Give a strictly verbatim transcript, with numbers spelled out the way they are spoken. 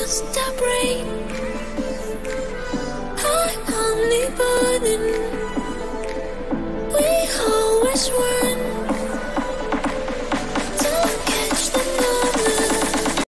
stop rain. I'm only burning. We always were.